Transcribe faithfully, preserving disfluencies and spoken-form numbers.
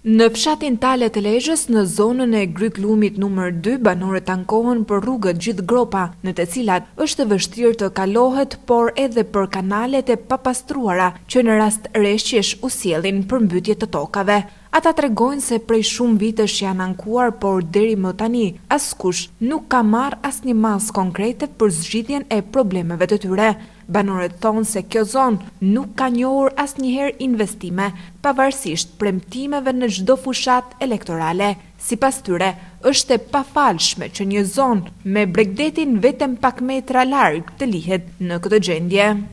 Në fshatin Tale të Lezhës, në zonën e Gryklumit numër dy, banorët ankohen për rrugët gjithë gropa, në të cilat është vështirë të kalohet, por edhe për kanalet e papastruara, që në rast rreshqesh u sjellin për mbytje të tokave. Ata tregojnë se prej shumë vitesh janë ankuar, por deri më tani askush nuk ka marrë asnjë masë konkrete për zgjidhjen e problemeve të tyre. Banorët thonë se kjo zonë nuk ka njohur asnjëherë investime, pavarësisht premtimeve në çdo fushat elektorale. Sipas tyre, është e pafalshme që një zonë me Bregdetin vetëm pak metra larg të lihet në këtë gjendje.